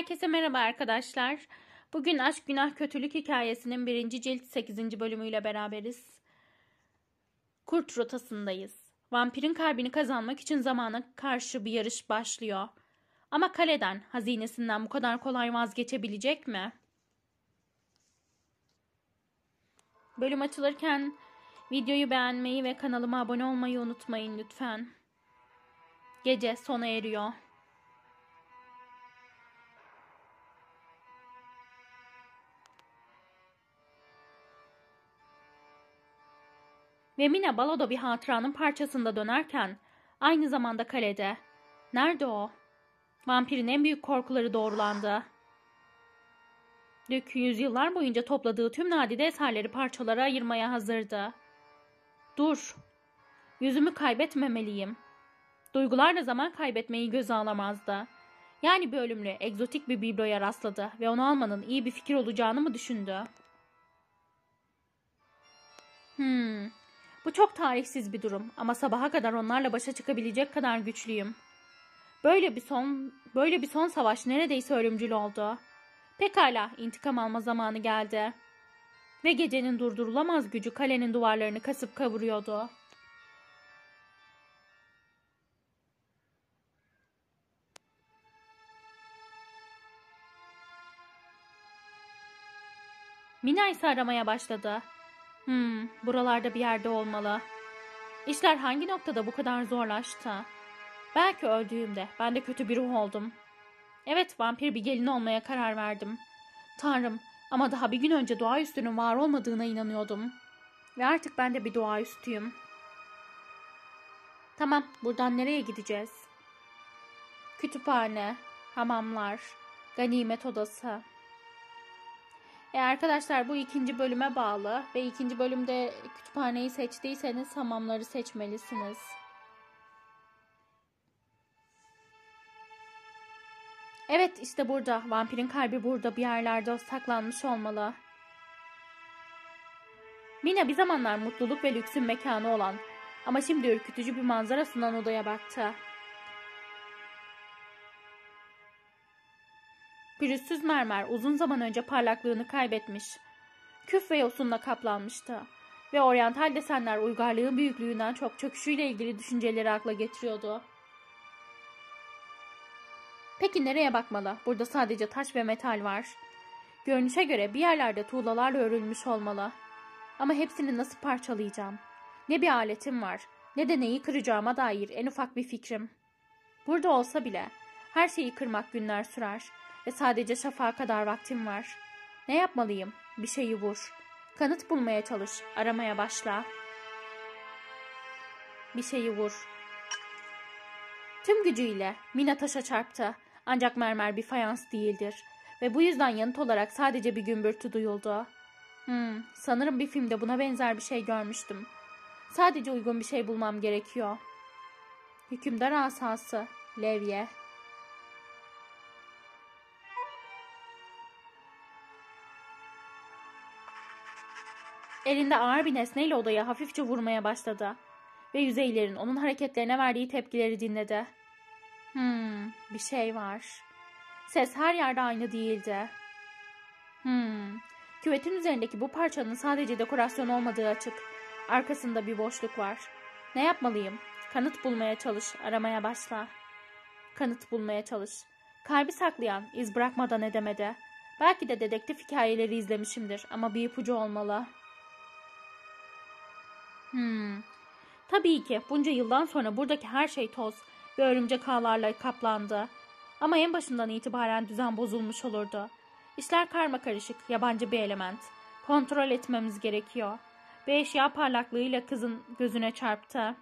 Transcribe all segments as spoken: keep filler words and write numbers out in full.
Herkese merhaba arkadaşlar. Bugün Aşk Günah Kötülük hikayesinin birinci cilt sekizinci bölümüyle beraberiz. Kurt rotasındayız. Vampirin kalbini kazanmak için zamana karşı bir yarış başlıyor. Ama kaleden, hazinesinden bu kadar kolay vazgeçebilecek mi? Bölüm açılırken videoyu beğenmeyi ve kanalıma abone olmayı unutmayın lütfen. Gece sona eriyor. Ve Mina baloda bir hatıranın parçasında dönerken aynı zamanda kalede. Nerede o? Vampirin en büyük korkuları doğrulandı. Dük yüzyıllar boyunca topladığı tüm nadide eserleri parçalara ayırmaya hazırdı. Dur. Yüzümü kaybetmemeliyim. Duygular da zaman kaybetmeyi göze alamazdı. Yani bir ölümlü, egzotik bir bibloya rastladı ve onu almanın iyi bir fikir olacağını mı düşündü? Hmm... Bu çok tarihsiz bir durum ama sabaha kadar onlarla başa çıkabilecek kadar güçlüyüm. Böyle bir son, böyle bir son savaş neredeyse ölümcül oldu. Pekala, intikam alma zamanı geldi. Ve gecenin durdurulamaz gücü kalenin duvarlarını kasıp kavuruyordu. Mina ise aramaya başladı. Hmm, buralarda bir yerde olmalı. İşler hangi noktada bu kadar zorlaştı? Belki öldüğümde ben de kötü bir ruh oldum. Evet, vampir bir gelin olmaya karar verdim. Tanrım, ama daha bir gün önce doğaüstünün var olmadığına inanıyordum. Ve artık ben de bir doğaüstüyüm. Tamam, buradan nereye gideceğiz? Kütüphane, hamamlar, ganimet odası. E arkadaşlar, bu ikinci bölüme bağlı ve ikinci bölümde kütüphaneyi seçtiyseniz hamamları seçmelisiniz. Evet, işte burada. Vampirin kalbi burada bir yerlerde saklanmış olmalı. Mina bir zamanlar mutluluk ve lüksün mekanı olan ama şimdi ürkütücü bir manzara sunan odaya baktı. Pürüzsüz mermer uzun zaman önce parlaklığını kaybetmiş. Küf ve yosunla kaplanmıştı. Ve oryantal desenler uygarlığın büyüklüğünden çok çöküşüyle ilgili düşünceleri akla getiriyordu. Peki nereye bakmalı? Burada sadece taş ve metal var. Görünüşe göre bir yerlerde tuğlalarla örülmüş olmalı. Ama hepsini nasıl parçalayacağım? Ne bir aletim var, ne de neyi kıracağıma dair en ufak bir fikrim. Burada olsa bile her şeyi kırmak günler sürer ve sadece şafağa kadar vaktim var. Ne yapmalıyım? Bir şeyi vur. Kanıt bulmaya çalış, aramaya başla. Bir şeyi vur. Tüm gücüyle Mina taşa çarptı. Ancak mermer bir fayans değildir. Ve bu yüzden yanıt olarak sadece bir gümbürtü duyuldu. Hmm, sanırım bir filmde buna benzer bir şey görmüştüm. Sadece uygun bir şey bulmam gerekiyor. Hükümdar asası, levye. Elinde ağır bir nesneyle odaya hafifçe vurmaya başladı. Ve yüzeylerin onun hareketlerine verdiği tepkileri dinledi. Hmm, bir şey var. Ses her yerde aynı değildi. Hmm, küvetin üzerindeki bu parçanın sadece dekorasyon olmadığı açık. Arkasında bir boşluk var. Ne yapmalıyım? Kanıt bulmaya çalış, aramaya başla. Kanıt bulmaya çalış. Kalbi saklayan, iz bırakmadan edemedi. Belki de dedektif hikayeleri izlemişimdir ama bir ipucu olmalı. Hmm, tabii ki bunca yıldan sonra buradaki her şey toz ve örümcek ağlarla kaplandı. Ama en başından itibaren düzen bozulmuş olurdu. İşler karmakarışık, yabancı bir element. Kontrol etmemiz gerekiyor. Ve eşya parlaklığıyla kızın gözüne çarptı.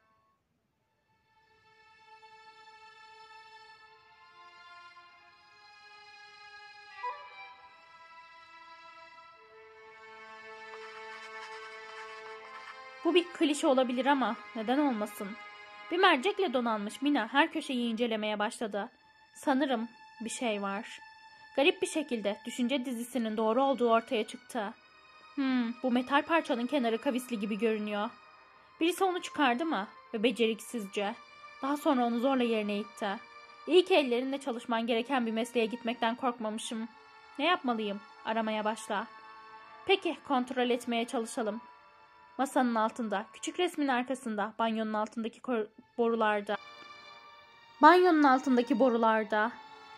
Bu bir klişe olabilir ama neden olmasın? Bir mercekle donanmış Mina her köşeyi incelemeye başladı. Sanırım bir şey var. Garip bir şekilde düşünce dizisinin doğru olduğu ortaya çıktı. Hmm, bu metal parçanın kenarı kavisli gibi görünüyor. Birisi onu çıkardı mı? Ve beceriksizce. Daha sonra onu zorla yerine itti. İyi ki ellerinle çalışman gereken bir mesleğe gitmekten korkmamışım. Ne yapmalıyım? Aramaya başla. Peki, kontrol etmeye çalışalım. Masanın altında, küçük resmin arkasında, banyonun altındaki borularda. Banyonun altındaki borularda.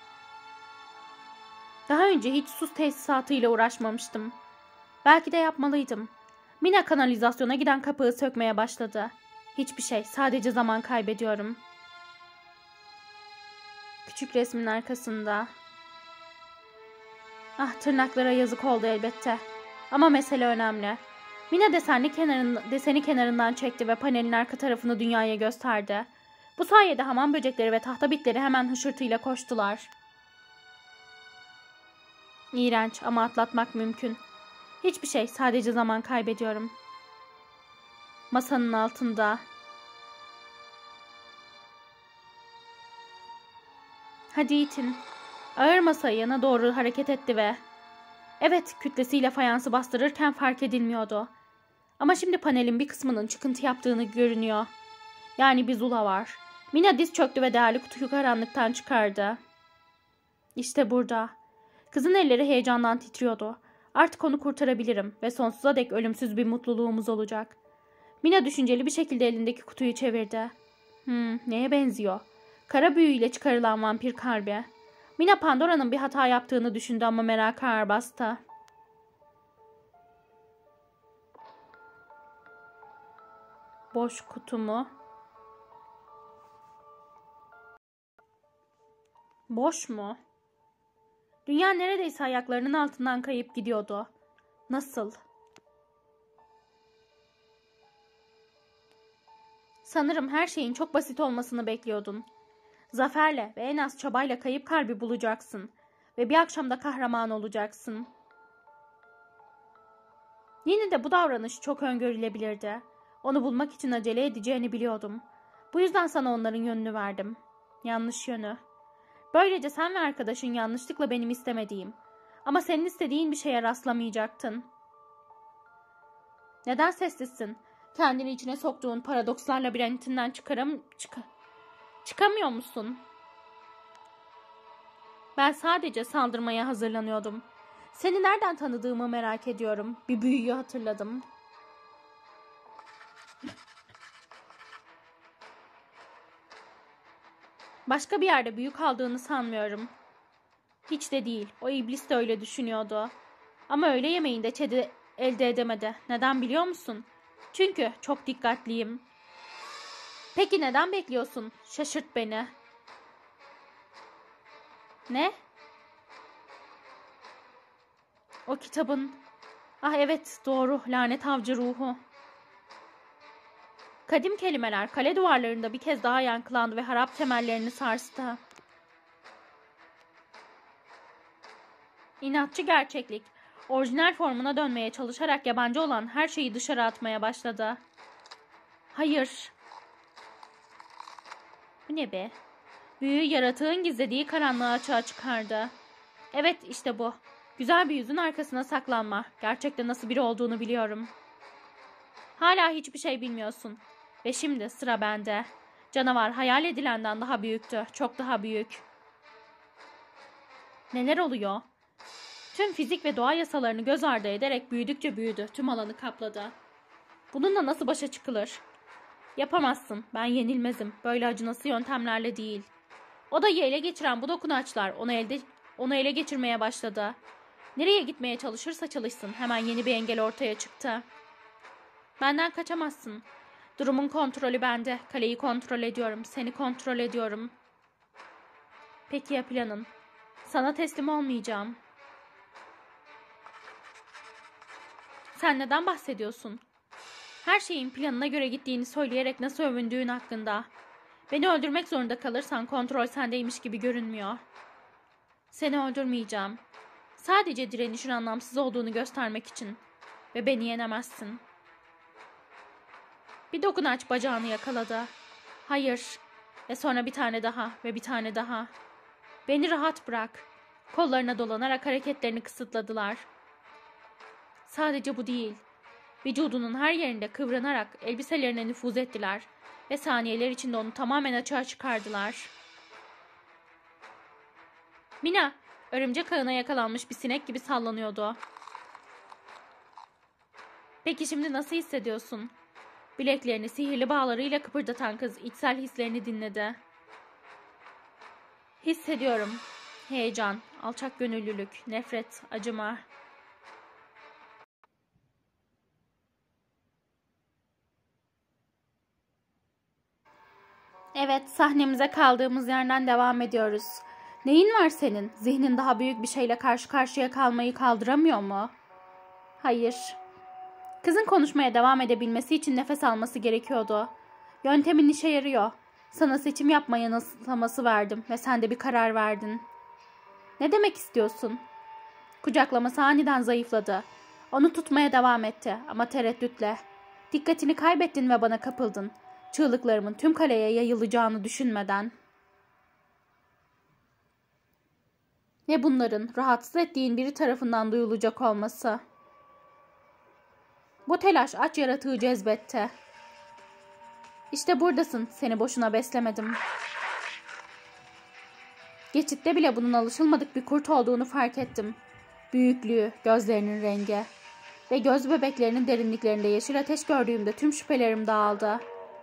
Daha önce hiç su tesisatıyla uğraşmamıştım. Belki de yapmalıydım. Mina kanalizasyona giden kapağı sökmeye başladı. Hiçbir şey, sadece zaman kaybediyorum. Küçük resmin arkasında. Ah, tırnaklara yazık oldu elbette. Ama mesele önemli. Mina desenli kenarın, deseni kenarından çekti ve panelin arka tarafını dünyaya gösterdi. Bu sayede hamam böcekleri ve tahta bitleri hemen hışırtıyla koştular. İğrenç ama atlatmak mümkün. Hiçbir şey, sadece zaman kaybediyorum. Masanın altında. Hadi itin. Ağır masayı yana doğru hareket etti ve... Evet, kütlesiyle fayansı bastırırken fark edilmiyordu. Ama şimdi panelin bir kısmının çıkıntı yaptığını görünüyor. Yani bir zula var. Mina diz çöktü ve değerli kutuyu karanlıktan çıkardı. İşte burada. Kızın elleri heyecandan titriyordu. Artık onu kurtarabilirim ve sonsuza dek ölümsüz bir mutluluğumuz olacak. Mina düşünceli bir şekilde elindeki kutuyu çevirdi. Hmm, neye benziyor? Kara büyüyle çıkarılan vampir kalbi. Mina Pandora'nın bir hata yaptığını düşündü ama merak ağır bastı. Boş kutu mu? Boş mu? Dünya neredeyse ayaklarının altından kayıp gidiyordu. Nasıl? Sanırım her şeyin çok basit olmasını bekliyordun. Zaferle ve en az çabayla kayıp kalbi bulacaksın. Ve bir akşamda kahraman olacaksın. Yine de bu davranış çok öngörülebilirdi. Onu bulmak için acele edeceğini biliyordum. Bu yüzden sana onların yönünü verdim. Yanlış yönü. Böylece sen ve arkadaşın yanlışlıkla benim istemediğim ama senin istediğin bir şeye rastlamayacaktın. Neden sessizsin? Kendini içine soktuğun paradokslar labirentinden çıkaram çık çıkamıyor musun? Ben sadece saldırmaya hazırlanıyordum. Seni nereden tanıdığımı merak ediyorum. Bir büyüyü hatırladım. Başka bir yerde büyü kaldığını sanmıyorum. Hiç de değil. O iblis de öyle düşünüyordu. Ama öğle yemeğinde Chad'i elde edemedi. Neden biliyor musun? Çünkü çok dikkatliyim. Peki neden bekliyorsun? Şaşırt beni. Ne? O kitabın... Ah evet, doğru. Lanet avcı ruhu. Kadim kelimeler kale duvarlarında bir kez daha yankılandı ve harap temellerini sarstı. İnatçı gerçeklik, orijinal formuna dönmeye çalışarak yabancı olan her şeyi dışarı atmaya başladı. Hayır. Bu ne be? Büyü yaratığın gizlediği karanlığı açığa çıkardı. Evet, işte bu. Güzel bir yüzün arkasına saklanma. Gerçekten nasıl biri olduğunu biliyorum. Hala hiçbir şey bilmiyorsun. Ve şimdi sıra bende. Canavar hayal edilenden daha büyüktü. Çok daha büyük. Neler oluyor? Tüm fizik ve doğa yasalarını göz ardı ederek büyüdükçe büyüdü. Tüm alanı kapladı. Bununla nasıl başa çıkılır? Yapamazsın. Ben yenilmezim. Böyle acınası yöntemlerle değil. Odayı ele geçiren bu dokunaçlar onu elde onu ele geçirmeye başladı. Nereye gitmeye çalışırsa çalışsın hemen yeni bir engel ortaya çıktı. Benden kaçamazsın. Durumun kontrolü bende. Kaleyi kontrol ediyorum. Seni kontrol ediyorum. Peki ya planın? Sana teslim olmayacağım. Sen neden bahsediyorsun? Her şeyin planına göre gittiğini söyleyerek nasıl övündüğün hakkında. Beni öldürmek zorunda kalırsan kontrol sendeymiş gibi görünmüyor. Seni öldürmeyeceğim. Sadece direnişin anlamsız olduğunu göstermek için. Ve beni yenemezsin. Bir dokunaç bacağını yakaladı. Hayır. Ve sonra bir tane daha ve bir tane daha. Beni rahat bırak. Kollarına dolanarak hareketlerini kısıtladılar. Sadece bu değil. Vücudunun her yerinde kıvranarak elbiselerine nüfuz ettiler ve saniyeler içinde onu tamamen açığa çıkardılar. Mina, örümcek ağına yakalanmış bir sinek gibi sallanıyordu. Peki şimdi nasıl hissediyorsun? Bileklerini sihirli bağlarıyla kıpırdatan kız içsel hislerini dinledi. Hissediyorum. Heyecan, alçak gönüllülük, nefret, acıma. Evet, sahnemize kaldığımız yerden devam ediyoruz. Neyin var senin? Zihnin daha büyük bir şeyle karşı karşıya kalmayı kaldıramıyor mu? Hayır. Kızın konuşmaya devam edebilmesi için nefes alması gerekiyordu. Yöntemin işe yarıyor. Sana seçim yapma yanılsaması verdim ve sen de bir karar verdin. Ne demek istiyorsun? Kucaklaması aniden zayıfladı. Onu tutmaya devam etti ama tereddütle. Dikkatini kaybettin ve bana kapıldın. Çığlıklarımın tüm kaleye yayılacağını düşünmeden. Ve bunların rahatsız ettiğin biri tarafından duyulacak olması. Bu telaş aç yaratığı cezbetti. İşte buradasın, seni boşuna beslemedim. Geçitte bile bunun alışılmadık bir kurt olduğunu fark ettim. Büyüklüğü, gözlerinin rengi ve göz bebeklerinin derinliklerinde yeşil ateş gördüğümde tüm şüphelerim dağıldı.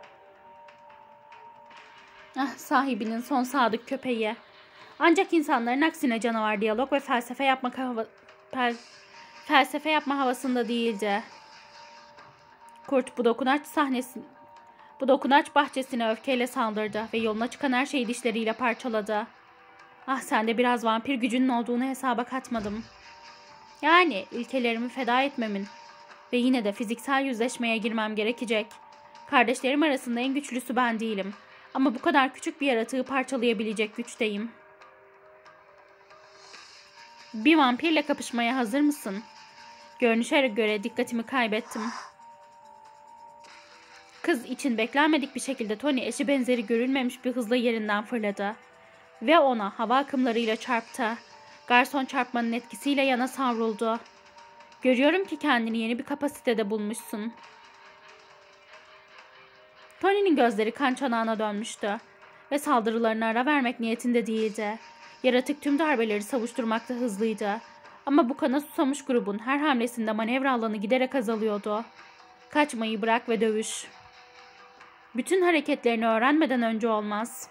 Ah, sahibinin son sadık köpeği. Ancak insanların aksine canavar diyalog ve felsefe yapmak hava, fel, felsefe yapma havasında değildi. Kurt bu dokunaç sahnesi, bu dokunaç bahçesine öfkeyle saldırdı ve yoluna çıkan her şeyi dişleriyle parçaladı. Ah, sende biraz vampir gücünün olduğunu hesaba katmadım. Yani ilkelerimi feda etmemin ve yine de fiziksel yüzleşmeye girmem gerekecek. Kardeşlerim arasında en güçlüsü ben değilim. Ama bu kadar küçük bir yaratığı parçalayabilecek güçteyim. Bir vampirle kapışmaya hazır mısın? Görünüşe göre dikkatimi kaybettim. Kız için beklenmedik bir şekilde Tony eşi benzeri görülmemiş bir hızla yerinden fırladı. Ve ona hava akımlarıyla çarptı. Garson çarpmanın etkisiyle yana savruldu. Görüyorum ki kendini yeni bir kapasitede bulmuşsun. Tony'nin gözleri kan çanağına dönmüştü ve saldırılarına ara vermek niyetinde değildi. Yaratık tüm darbeleri savuşturmakta hızlıydı. Ama bu kana susamış grubun her hamlesinde manevra alanı giderek azalıyordu. Kaçmayı bırak ve dövüş. Bütün hareketlerini öğrenmeden önce olmaz.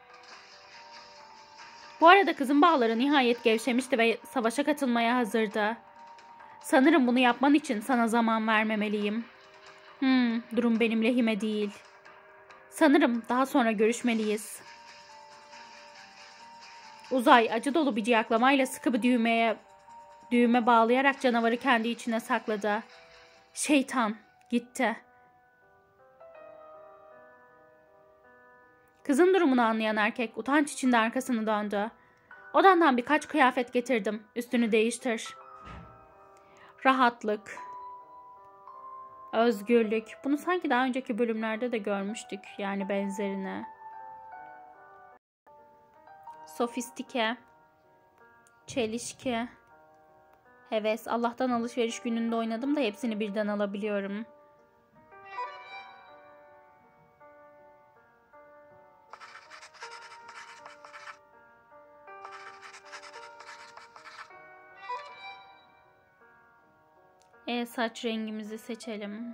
Bu arada kızın bağları nihayet gevşemişti ve savaşa katılmaya hazırdı. Sanırım bunu yapman için sana zaman vermemeliyim. Hmm, durum benim lehime değil. Sanırım daha sonra görüşmeliyiz. Uzay acı dolu bir ciyaklamayla sıkı bir düğmeye düğme bağlayarak canavarı kendi içine sakladı. Şeytan gitti. Kızın durumunu anlayan erkek utanç içinde arkasını döndü. Odandan birkaç kıyafet getirdim. Üstünü değiştir. Rahatlık. Özgürlük. Bunu sanki daha önceki bölümlerde de görmüştük. Yani benzerini. Sofistike. Çelişki. Heves. Allah'tan alışveriş gününde oynadım da hepsini birden alabiliyorum. E, saç rengimizi seçelim.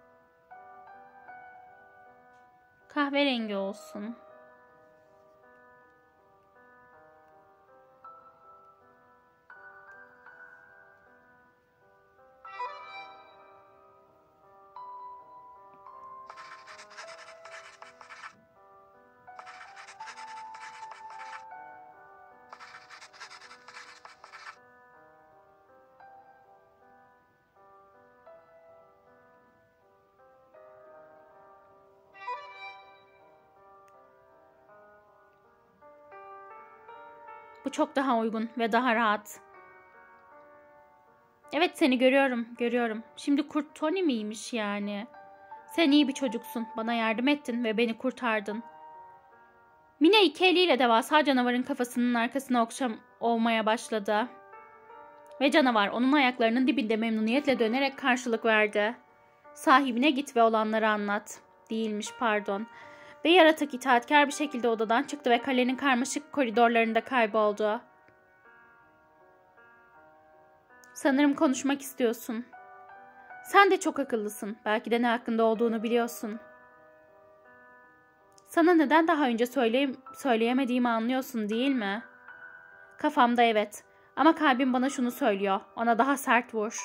Kahverengi olsun. Bu çok daha uygun ve daha rahat. Evet, seni görüyorum, görüyorum. Şimdi kurt Tony miymiş yani? Sen iyi bir çocuksun. Bana yardım ettin ve beni kurtardın. Mina iki eliyle devasa canavarın kafasının arkasına okşam olmaya başladı. Ve canavar onun ayaklarının dibinde memnuniyetle dönerek karşılık verdi. Sahibine git ve olanları anlat. Değilmiş, pardon. Ve yaratık itaatkar bir şekilde odadan çıktı ve kalenin karmaşık koridorlarında kayboldu. Sanırım konuşmak istiyorsun. Sen de çok akıllısın. Belki de ne hakkında olduğunu biliyorsun. Sana neden daha önce söyleyem söyleyemediğimi anlıyorsun değil mi? Kafamda evet. Ama kalbim bana şunu söylüyor. Ona daha sert vur.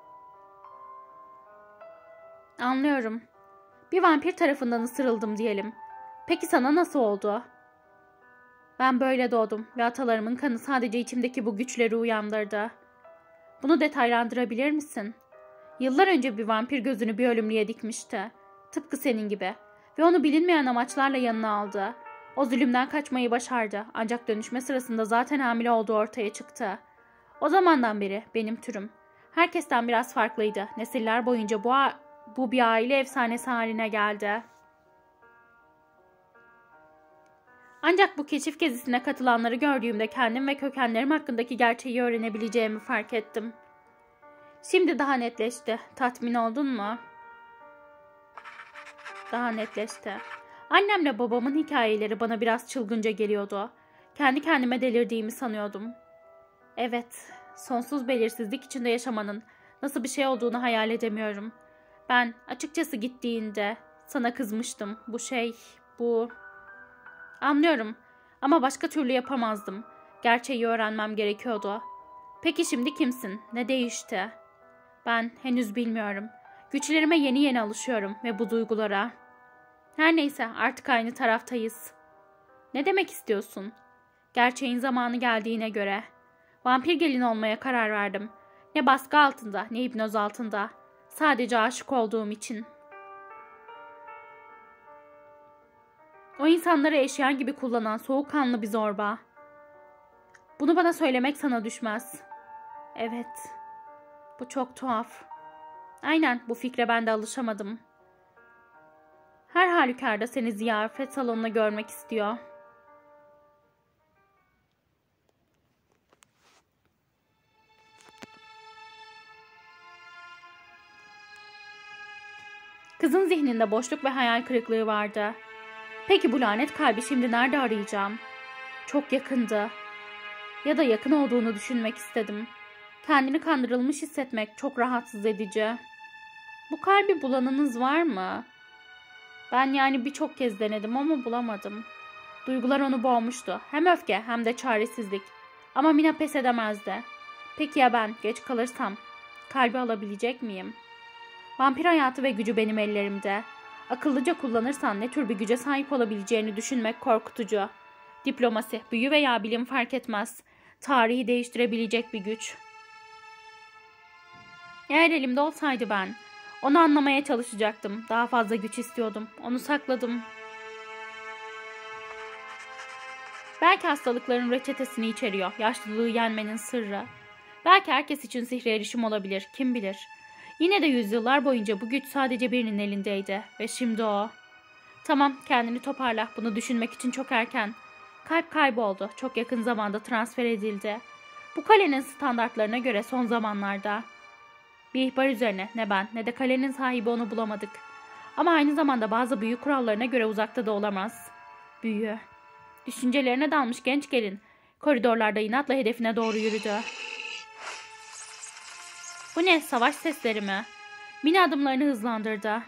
Anlıyorum. Bir vampir tarafından ısırıldım diyelim. Peki sana nasıl oldu? Ben böyle doğdum ve atalarımın kanı sadece içimdeki bu güçleri uyandırdı. Bunu detaylandırabilir misin? Yıllar önce bir vampir gözünü bir ölümlüye dikmişti. Tıpkı senin gibi. Ve onu bilinmeyen amaçlarla yanına aldı. O zulümden kaçmayı başardı. Ancak dönüşme sırasında zaten hamile olduğu ortaya çıktı. O zamandan beri benim türüm herkesten biraz farklıydı. Nesiller boyunca bu, bu bir aile efsanesi haline geldi. Ancak bu keşif gezisine katılanları gördüğümde kendim ve kökenlerim hakkındaki gerçeği öğrenebileceğimi fark ettim. Şimdi daha netleşti. Tatmin oldun mu? Daha netleşti. Annemle babamın hikayeleri bana biraz çılgınca geliyordu. Kendi kendime delirdiğimi sanıyordum. Evet, sonsuz belirsizlik içinde yaşamanın nasıl bir şey olduğunu hayal edemiyorum. Ben açıkçası gittiğinde sana kızmıştım. Bu şey, bu... Anlıyorum ama başka türlü yapamazdım. Gerçeği öğrenmem gerekiyordu. Peki şimdi kimsin? Ne değişti? Ben henüz bilmiyorum. Güçlerime yeni yeni alışıyorum ve bu duygulara. Her neyse artık aynı taraftayız. Ne demek istiyorsun? Gerçeğin zamanı geldiğine göre. Vampir gelin olmaya karar verdim. Ne baskı altında ne hipnoz altında. Sadece aşık olduğum için. O insanları eşyan gibi kullanan soğukkanlı bir zorba. Bunu bana söylemek sana düşmez. Evet. Bu çok tuhaf. Aynen bu fikre ben de alışamadım. Her halükarda seni ziyafet salonuna görmek istiyor. Kızın zihninde boşluk ve hayal kırıklığı vardı. Peki bu lanet kalbi şimdi nerede arayacağım? Çok yakındı. Ya da yakın olduğunu düşünmek istedim. Kendini kandırılmış hissetmek çok rahatsız edici. Bu kalbi bulanınız var mı? Ben yani birçok kez denedim ama bulamadım. Duygular onu boğmuştu. Hem öfke hem de çaresizlik. Ama Mina pes edemezdi. Peki ya ben geç kalırsam? Kalbi alabilecek miyim? Vampir hayatı ve gücü benim ellerimde. Akıllıca kullanırsan ne tür bir güce sahip olabileceğini düşünmek korkutucu. Diplomasi, büyü veya bilim fark etmez. Tarihi değiştirebilecek bir güç. Eğer elimde olsaydı ben, onu anlamaya çalışacaktım. Daha fazla güç istiyordum. Onu sakladım. Belki hastalıkların reçetesini içeriyor. Yaşlılığı yenmenin sırrı. Belki herkes için sihre erişim olabilir. Kim bilir. Yine de yüzyıllar boyunca bu güç sadece birinin elindeydi. Ve şimdi o. Tamam, kendini toparla. Bunu düşünmek için çok erken. Kalp kayboldu. Çok yakın zamanda transfer edildi. Bu kalenin standartlarına göre son zamanlarda. Bir ihbar üzerine ne ben ne de kalenin sahibi onu bulamadık. Ama aynı zamanda bazı büyü kurallarına göre uzakta da olamaz. Büyü. Düşüncelerine dalmış genç gelin koridorlarda inatla hedefine doğru yürüdü. Bu ne? Savaş sesleri mi? Mina adımlarını hızlandırdı.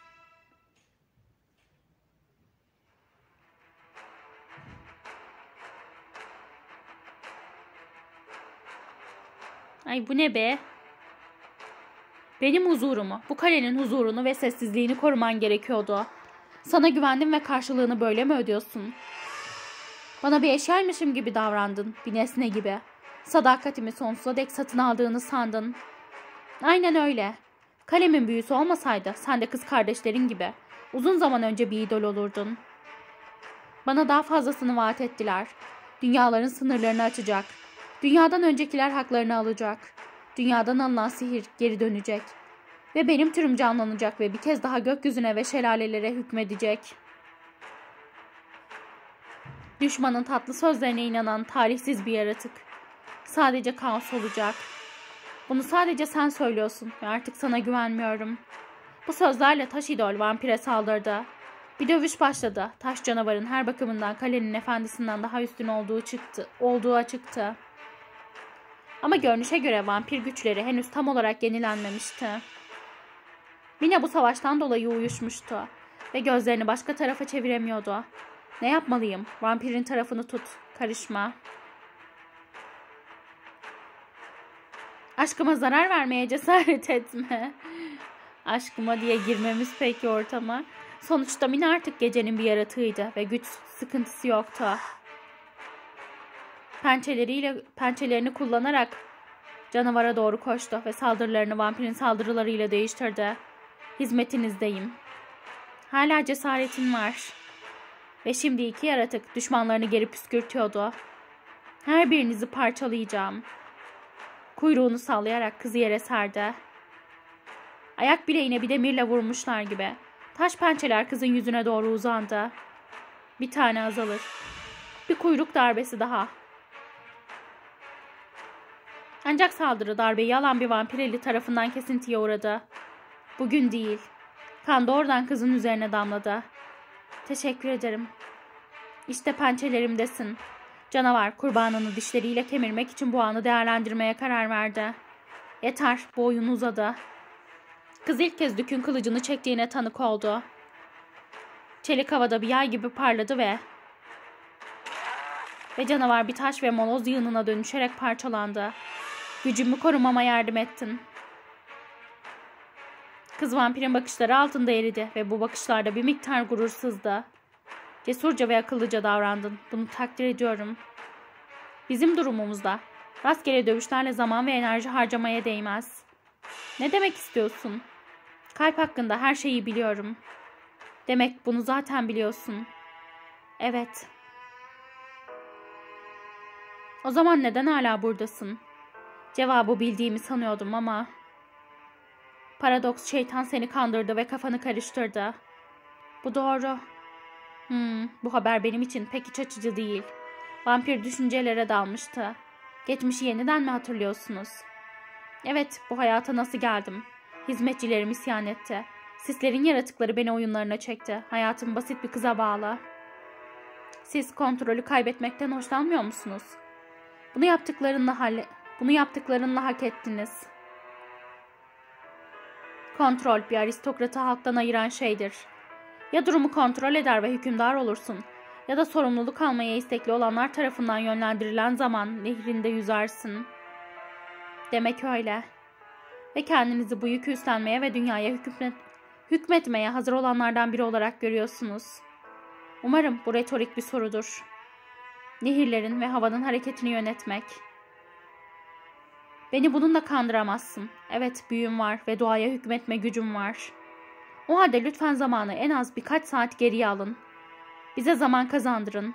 Ay bu ne be? Benim huzurumu, bu kalenin huzurunu ve sessizliğini koruman gerekiyordu. Sana güvendim ve karşılığını böyle mi ödüyorsun? Bana bir eşyaymışım gibi davrandın, bir nesne gibi. Sadakatimi sonsuza dek satın aldığını sandın. Aynen öyle. Kalemin büyüsü olmasaydı sen de kız kardeşlerin gibi uzun zaman önce bir idol olurdun. Bana daha fazlasını vaat ettiler. Dünyaların sınırlarını açacak. Dünyadan öncekiler haklarını alacak. Dünyadan alınan sihir geri dönecek. Ve benim türüm canlanacak ve bir kez daha gökyüzüne ve şelalelere hükmedecek. Düşmanın tatlı sözlerine inanan talihsiz bir yaratık. Sadece kaos olacak. Bunu sadece sen söylüyorsun ve artık sana güvenmiyorum. Bu sözlerle taş idol vampire saldırdı. Bir dövüş başladı. Taş canavarın her bakımından kalenin efendisinden daha üstün olduğu çıktı, olduğu açıktı. Ama görünüşe göre vampir güçleri henüz tam olarak yenilenmemişti. Mina bu savaştan dolayı uyuşmuştu ve gözlerini başka tarafa çeviremiyordu. Ne yapmalıyım? Vampirin tarafını tut. Karışma. Aşkıma zarar vermeye cesaret etme. Aşkıma diye girmemiz peki ortama. Sonuçta Mina artık gecenin bir yaratığıydı ve güç sıkıntısı yoktu. Pençeleriyle, pençelerini kullanarak canavara doğru koştu ve saldırılarını vampirin saldırılarıyla değiştirdi. Hizmetinizdeyim. Hala cesaretin var. Ve şimdi iki yaratık düşmanlarını geri püskürtüyordu. Her birinizi parçalayacağım. Kuyruğunu sallayarak kızı yere serdi. Ayak bileğine bir demirle vurmuşlar gibi. Taş pençeler kızın yüzüne doğru uzandı. Bir tane azalır. Bir kuyruk darbesi daha. Ancak saldırı darbeyi alan bir vampir eli tarafından kesintiye uğradı. Bugün değil. Kan doğrudan kızın üzerine damladı. Teşekkür ederim. İşte pençelerimdesin. Canavar kurbanını dişleriyle kemirmek için bu anı değerlendirmeye karar verdi. Yeter, bu oyun uzadı. Kız ilk kez Dük'ün kılıcını çektiğine tanık oldu. Çelik havada bir yay gibi parladı ve... Ve canavar bir taş ve moloz yığınına dönüşerek parçalandı. Gücümü korumama yardım ettin. Kız vampirin bakışları altında eridi ve bu bakışlarda bir miktar gurursuzdu. Cesurca ve akıllıca davrandın. Bunu takdir ediyorum. Bizim durumumuzda rastgele dövüşlerle zaman ve enerji harcamaya değmez. Ne demek istiyorsun? Kalp hakkında her şeyi biliyorum. Demek bunu zaten biliyorsun. Evet. O zaman neden hala buradasın? Cevabı bildiğimi sanıyordum ama... Paradoks, şeytan seni kandırdı ve kafanı karıştırdı. Bu doğru. Hmm, bu haber benim için pek iç açıcı değil. Vampir düşüncelere dalmıştı. Geçmişi yeniden mi hatırlıyorsunuz? Evet, bu hayata nasıl geldim? Hizmetçilerim isyan etti. Sislerin yaratıkları beni oyunlarına çekti. Hayatım basit bir kıza bağlı. Siz kontrolü kaybetmekten hoşlanmıyor musunuz? Bunu yaptıklarınla halle bunu yaptıklarınla hak ettiniz. Kontrol bir aristokratı halktan ayıran şeydir. Ya durumu kontrol eder ve hükümdar olursun, ya da sorumluluk almaya istekli olanlar tarafından yönlendirilen zaman nehrinde yüzersin. Demek öyle. Ve kendinizi bu yükü üstlenmeye ve dünyaya hükmet hükmetmeye hazır olanlardan biri olarak görüyorsunuz. Umarım bu retorik bir sorudur. Nehirlerin ve havanın hareketini yönetmek. Beni bununla kandıramazsın. Evet, büyüm var ve doğaya hükmetme gücüm var. O halde lütfen zamanı en az birkaç saat geriye alın. Bize zaman kazandırın.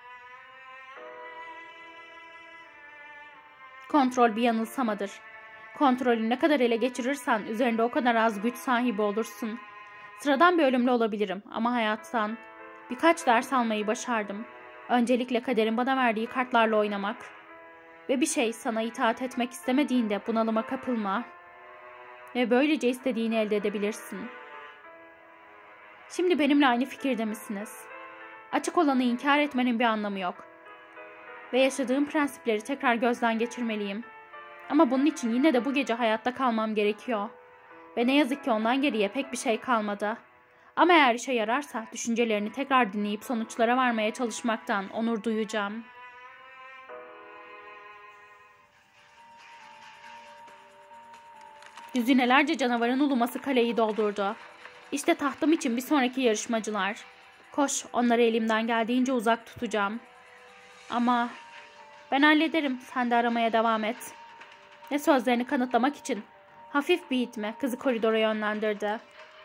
Kontrol bir yanılsamadır. Kontrolü ne kadar ele geçirirsen üzerinde o kadar az güç sahibi olursun. Sıradan bir ölümlü olabilirim ama hayattan birkaç ders almayı başardım. Öncelikle kaderin bana verdiği kartlarla oynamak. Ve bir şey sana itaat etmek istemediğinde bunalıma kapılma. Ve böylece istediğini elde edebilirsin. Şimdi benimle aynı fikirde misiniz? Açık olanı inkar etmenin bir anlamı yok. Ve yaşadığım prensipleri tekrar gözden geçirmeliyim. Ama bunun için yine de bu gece hayatta kalmam gerekiyor. Ve ne yazık ki ondan geriye pek bir şey kalmadı. Ama eğer işe yararsa düşüncelerini tekrar dinleyip sonuçlara varmaya çalışmaktan onur duyacağım. Düzinelerce canavarın uluması kaleyi doldurdu. İşte tahtım için bir sonraki yarışmacılar. Koş, onları elimden geldiğince uzak tutacağım. Ama ben hallederim, sen de aramaya devam et. Ne sözlerini kanıtlamak için hafif bir itme kızı koridora yönlendirdi.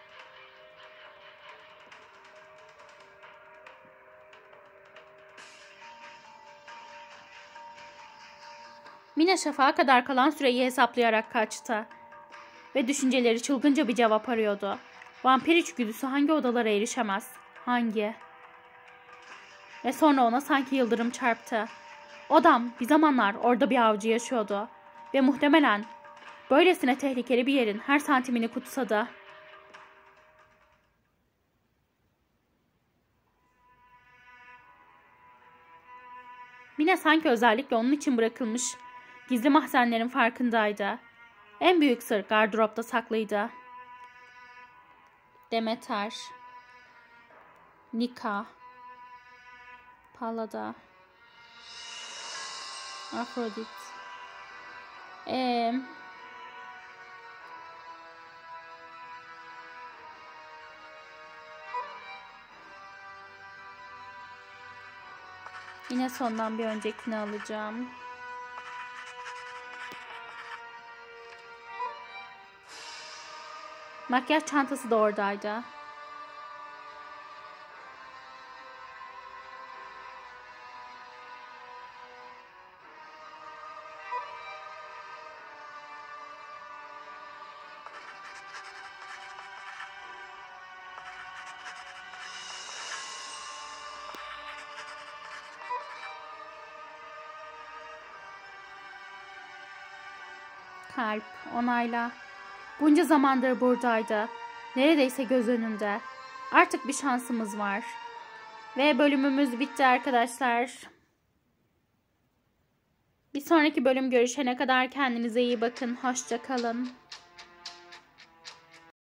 Mina şafağa kadar kalan süreyi hesaplayarak kaçtı. Ve düşünceleri çılgınca bir cevap arıyordu. Vampir içgüdüsü hangi odalara erişemez? Hangi? Ve sonra ona sanki yıldırım çarptı. Odam bir zamanlar orada bir avcı yaşıyordu. Ve muhtemelen böylesine tehlikeli bir yerin her santimini kutsadı. Mina sanki özellikle onun için bırakılmış Gizli mahzenlerin farkındaydı. En büyük sır gardıropta saklıydı. Demeter, Nika, Pallada, Afrodit. Ee, yine sondan bir öncekini alacağım. Makyaj çantası da oradaydı. Kalp, onayla. Bunca zamandır buradaydı. Neredeyse göz önünde. Artık bir şansımız var. Ve bölümümüz bitti arkadaşlar. Bir sonraki bölüm görüşene kadar kendinize iyi bakın. Hoşça kalın.